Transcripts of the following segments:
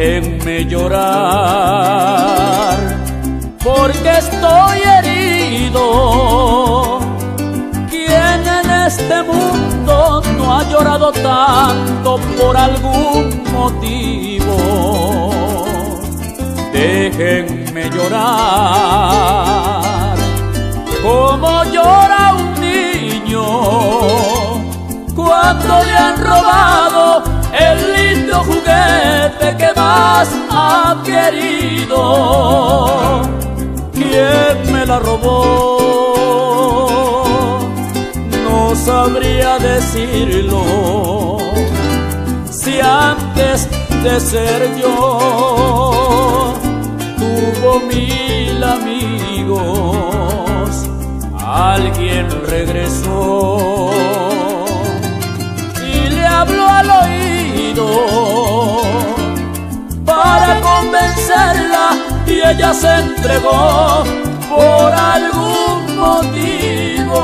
déjenme llorar, porque estoy herido. ¿Quién en este mundo no ha llorado tanto por algún motivo? Déjenme llorar como llora un niño cuando le han robado el lindo juguete que más ha querido. ¿Quién me la robó? No sabría decirlo. Si antes de ser yo tuvo 1000 amigos, alguien regresó y le habló al oído para convencerla, y ella se entregó por algún motivo.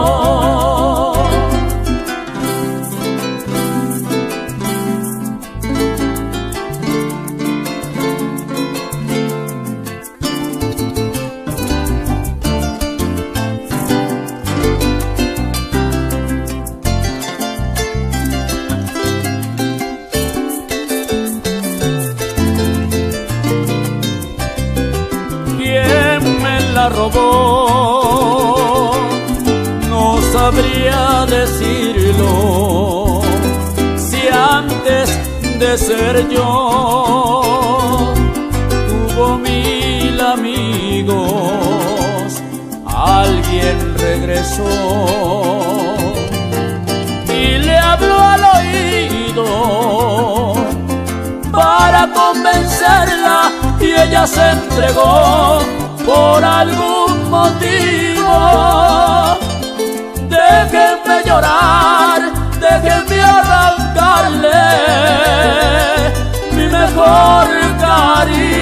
La robó, no sabría decirlo. Si antes de ser yo tuvo 1000 amigos, alguien regresó y le habló al oído para convencerla, y ella se entregó por algún motivo. Déjenme llorar, déjenme arrancarle mi mejor cariño.